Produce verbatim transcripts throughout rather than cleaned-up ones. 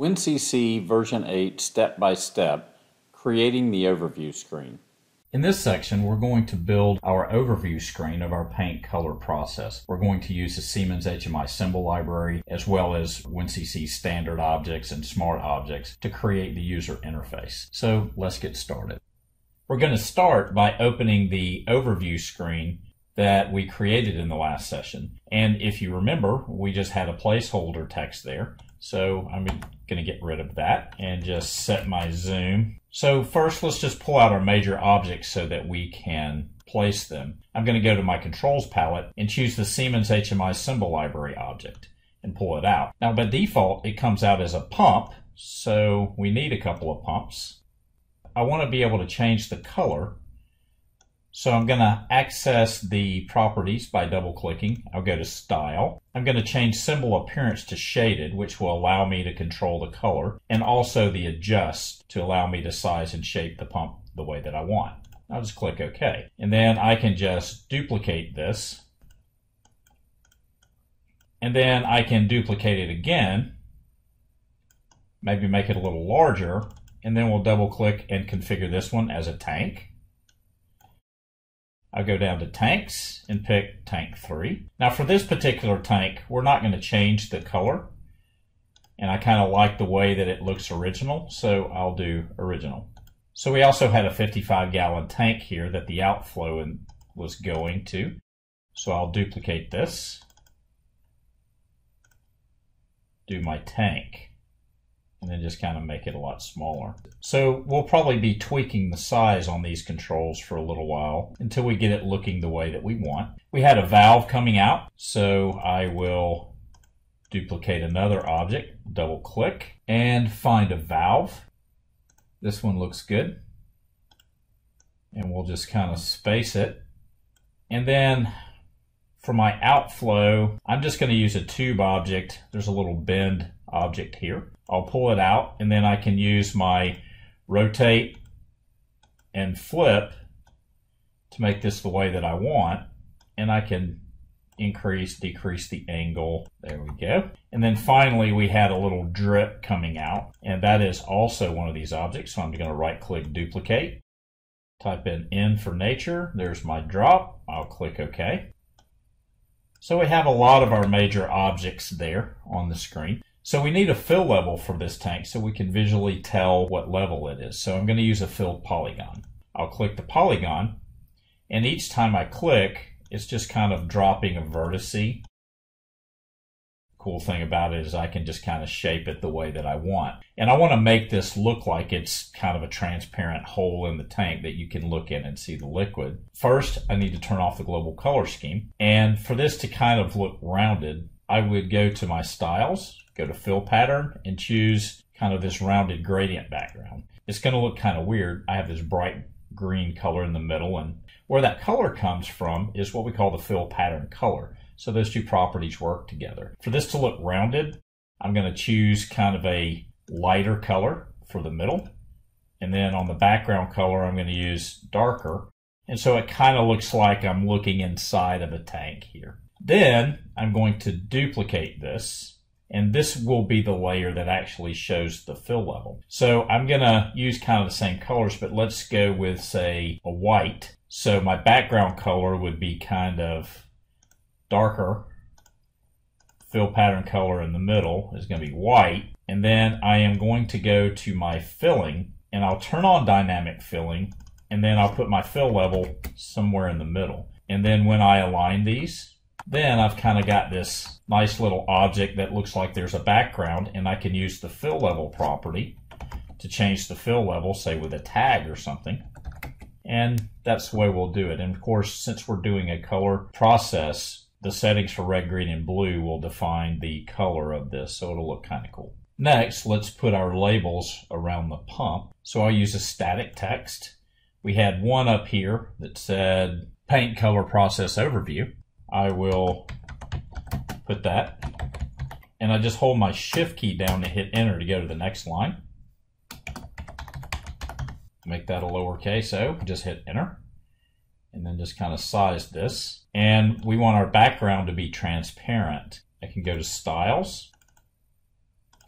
WinCC version eight step-by-step, creating the overview screen. In this section, we're going to build our overview screen of our paint color process. We're going to use the Siemens H M I Symbol Library as well as WinCC standard objects and smart objects to create the user interface. So let's get started. We're going to start by opening the overview screen that we created in the last session. And if you remember, we just had a placeholder text there. So I'm going to get rid of that and just set my zoom. So first, let's just pull out our major objects so that we can place them. I'm going to go to my controls palette and choose the Siemens H M I Symbol Library object and pull it out. Now by default, it comes out as a pump, so we need a couple of pumps. I want to be able to change the color. So I'm going to access the properties by double clicking. I'll go to Style. I'm going to change symbol appearance to shaded, which will allow me to control the color, and also the adjust to allow me to size and shape the pump the way that I want. I'll just click OK. And then I can just duplicate this. And then I can duplicate it again, maybe make it a little larger, and then we'll double click and configure this one as a tank. I'll go down to tanks and pick tank three. Now for this particular tank, we're not going to change the color. And I kind of like the way that it looks original, so I'll do original. So we also had a fifty-five gallon tank here that the outflow was going to. So I'll duplicate this, do my tank, and then just kind of make it a lot smaller. So we'll probably be tweaking the size on these controls for a little while until we get it looking the way that we want. We had a valve coming out, so I will duplicate another object, double click, and find a valve. This one looks good. And we'll just kind of space it. And then for my outflow, I'm just going to use a tube object. There's a little bend object here. I'll pull it out, and then I can use my rotate and flip to make this the way that I want, and I can increase, decrease the angle. There we go. And then finally we had a little drip coming out, and that is also one of these objects. So I'm going to right click, duplicate, type in N for nature. There's my drop. I'll click OK. So we have a lot of our major objects there on the screen. So we need a fill level for this tank so we can visually tell what level it is. So I'm going to use a filled polygon. I'll click the polygon, and each time I click, it's just kind of dropping a vertice. Cool thing about it is I can just kind of shape it the way that I want. And I want to make this look like it's kind of a transparent hole in the tank that you can look in and see the liquid. First, I need to turn off the global color scheme. And for this to kind of look rounded, I would go to my styles, go to fill pattern, and choose kind of this rounded gradient background. It's going to look kind of weird. I have this bright green color in the middle, and where that color comes from is what we call the fill pattern color. So those two properties work together. For this to look rounded, I'm going to choose kind of a lighter color for the middle. And then on the background color, I'm going to use darker. And so it kind of looks like I'm looking inside of a tank here. Then I'm going to duplicate this, and this will be the layer that actually shows the fill level. So I'm going to use kind of the same colors, but let's go with, say, a white. So my background color would be kind of darker. Fill pattern color in the middle is going to be white. And then I am going to go to my filling, and I'll turn on dynamic filling, and then I'll put my fill level somewhere in the middle. And then when I align these, then I've kind of got this nice little object that looks like there's a background, and I can use the fill level property to change the fill level, say with a tag or something. And that's the way we'll do it. And of course, since we're doing a color process, the settings for red, green, and blue will define the color of this, so it'll look kind of cool. Next, let's put our labels around the pump. So I'll use a static text. We had one up here that said paint color process overview. I will put that, and I just hold my shift key down to hit enter to go to the next line. Make that a lowercase o, just hit enter, and then just kind of size this. And we want our background to be transparent. I can go to styles,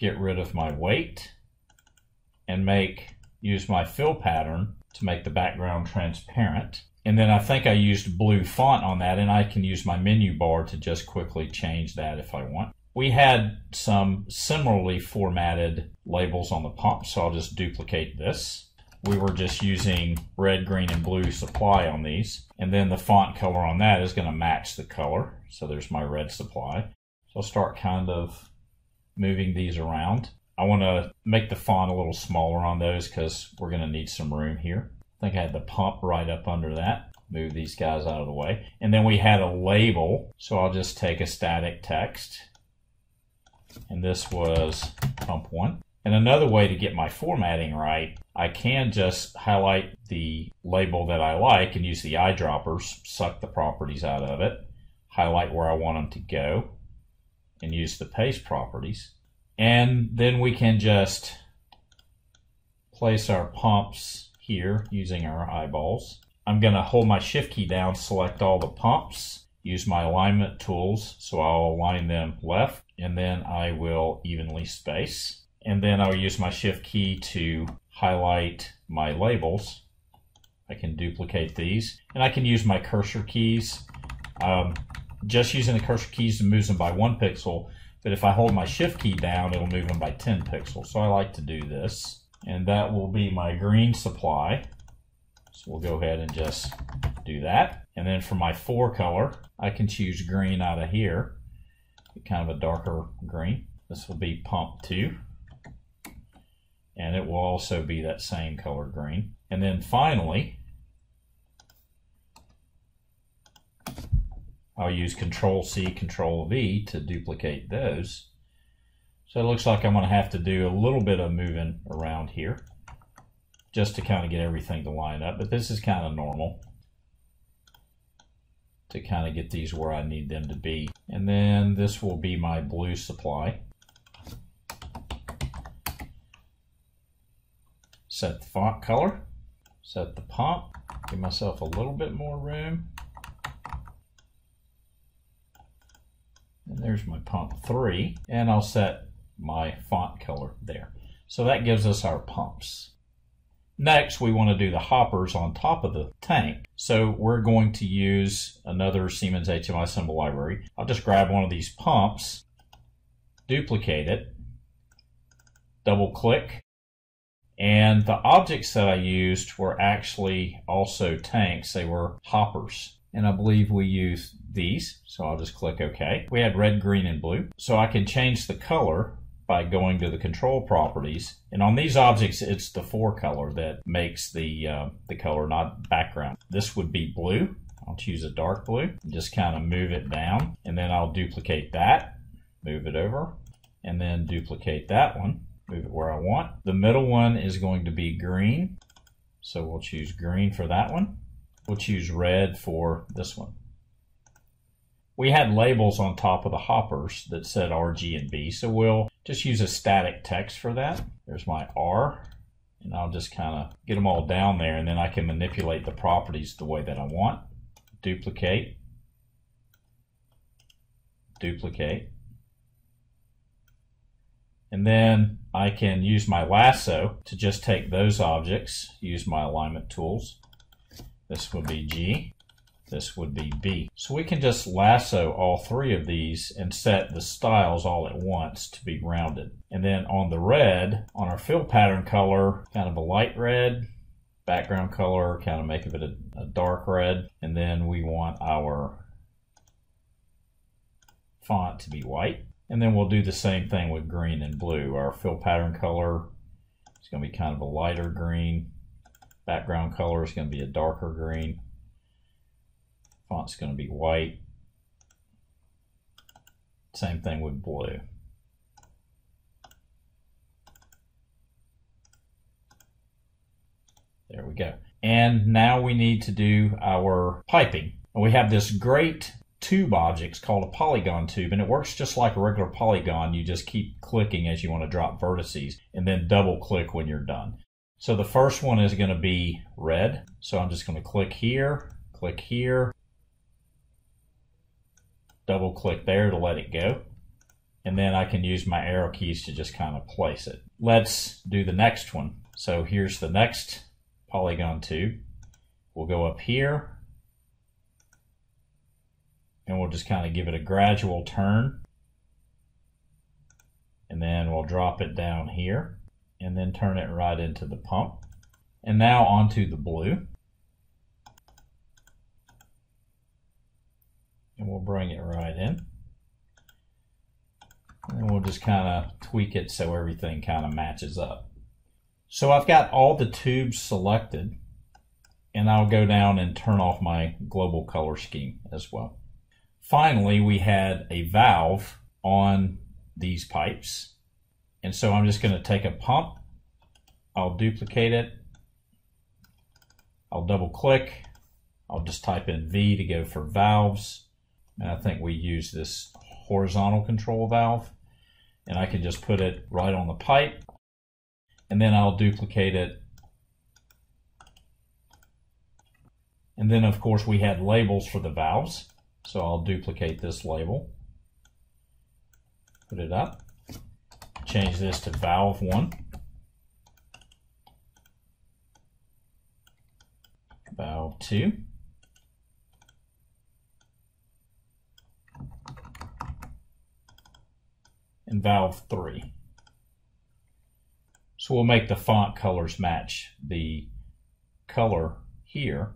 get rid of my weight and make use my fill pattern to make the background transparent. And then I think I used blue font on that, and I can use my menu bar to just quickly change that if I want. We had some similarly formatted labels on the pump, so I'll just duplicate this. We were just using red, green, and blue supply on these. And then the font color on that is going to match the color. So there's my red supply. So I'll start kind of moving these around. I want to make the font a little smaller on those because we're going to need some room here. I think I had the pump right up under that. Move these guys out of the way. And then we had a label. So I'll just take a static text. And this was pump one. And another way to get my formatting right, I can just highlight the label that I like and use the eyedroppers, suck the properties out of it, highlight where I want them to go, and use the paste properties. And then we can just place our pumps here using our eyeballs. I'm going to hold my shift key down, select all the pumps, use my alignment tools, so I'll align them left, and then I will evenly space. And then I'll use my shift key to highlight my labels. I can duplicate these, and I can use my cursor keys. Um, just using the cursor keys to move them by one pixel, but if I hold my shift key down, it'll move them by ten pixels. So I like to do this, and that will be my green supply. So we'll go ahead and just do that. And then for my four color, I can choose green out of here, kind of a darker green. This will be pump two. And it will also be that same color green. And then finally, I'll use control C, control V to duplicate those. So it looks like I'm going to have to do a little bit of moving around here just to kind of get everything to line up. But this is kind of normal to kind of get these where I need them to be. And then this will be my blue supply. Set the font color, set the pump, give myself a little bit more room. And there's my pump three, and I'll set my font color there. So that gives us our pumps. Next, we want to do the hoppers on top of the tank. So we're going to use another Siemens H M I Symbol Library. I'll just grab one of these pumps, duplicate it, double click, and the objects that I used were actually also tanks. They were hoppers. And I believe we used these. So I'll just click OK. We had red, green, and blue. So I can change the color by going to the control properties. And on these objects, it's the four color that makes the, uh, the color, not background. This would be blue. I'll choose a dark blue. Just kind of move it down. And then I'll duplicate that, move it over, and then duplicate that one. Move it where I want. The middle one is going to be green. So we'll choose green for that one. We'll choose red for this one. We had labels on top of the hoppers that said R, G, and B. So we'll just use a static text for that. There's my R. And I'll just kind of get them all down there, and then I can manipulate the properties the way that I want. Duplicate. Duplicate. And then I can use my lasso to just take those objects, use my alignment tools. This would be G, this would be B. So we can just lasso all three of these and set the styles all at once to be rounded. And then on the red, on our fill pattern color, kind of a light red, background color, kind of make of it a, a dark red. And then we want our font to be white. And then we'll do the same thing with green and blue. Our fill pattern color is going to be kind of a lighter green. Background color is going to be a darker green. Font's going to be white. Same thing with blue. There we go. And now we need to do our piping. And we have this great tube objects called a polygon tube, and it works just like a regular polygon. You just keep clicking as you want to drop vertices, and then double click when you're done. So the first one is going to be red. So I'm just going to click here, click here, double click there to let it go. and then I can use my arrow keys to just kind of place it. Let's do the next one. So here's the next polygon tube. We'll go up here, and we'll just kind of give it a gradual turn, and then we'll drop it down here, and then turn it right into the pump. And now onto the blue. And we'll bring it right in. And we'll just kind of tweak it so everything kind of matches up. So I've got all the tubes selected, and I'll go down and turn off my global color scheme as well. Finally, we had a valve on these pipes. And so I'm just going to take a pump, I'll duplicate it, I'll double click, I'll just type in V to go for valves. And I think we use this horizontal control valve, and I can just put it right on the pipe, and then I'll duplicate it. And then of course we had labels for the valves, so I'll duplicate this label, put it up, change this to valve one, valve two, and valve three. So we'll make the font colors match the color here.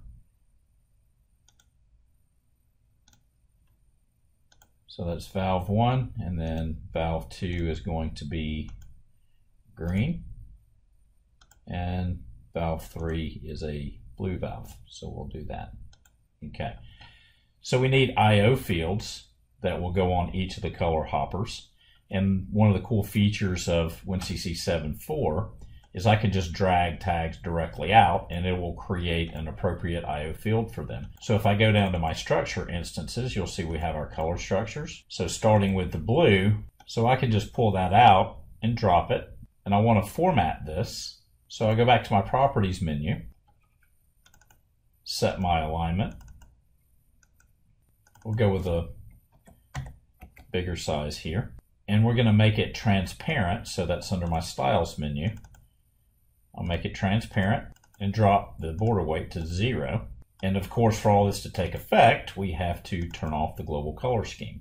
So that's valve one, and then valve two is going to be green, and valve three is a blue valve. So we'll do that. Okay. So we need I O fields that will go on each of the color hoppers. And one of the cool features of WinCC seven point four is I can just drag tags directly out, and it will create an appropriate I O field for them. So if I go down to my structure instances, you'll see we have our color structures. So starting with the blue, so I can just pull that out and drop it. And I want to format this. So I go back to my properties menu, set my alignment. We'll go with a bigger size here. And we're going to make it transparent, so that's under my styles menu. I'll make it transparent and drop the border weight to zero. And of course, for all this to take effect, we have to turn off the global color scheme.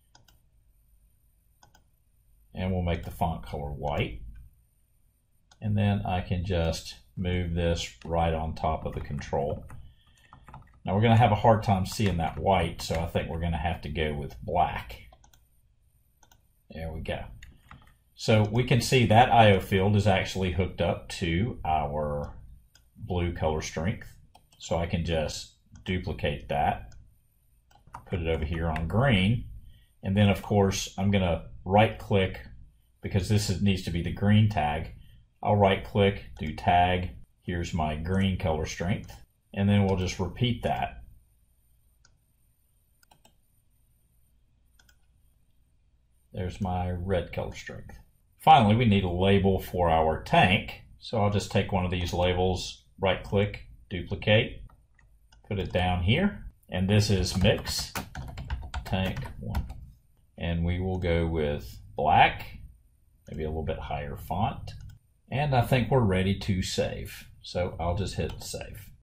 And we'll make the font color white. And then I can just move this right on top of the control. Now we're going to have a hard time seeing that white, so I think we're going to have to go with black. There we go. So we can see that I O field is actually hooked up to our blue color strength. So I can just duplicate that, put it over here on green, and then of course I'm going to right click, because this is, needs to be the green tag. I'll right click, do tag, here's my green color strength, and then we'll just repeat that. There's my red color strength. Finally, we need a label for our tank. So I'll just take one of these labels, right click, duplicate, put it down here. And this is mix tank one. And we will go with black, maybe a little bit higher font. And I think we're ready to save. So I'll just hit save.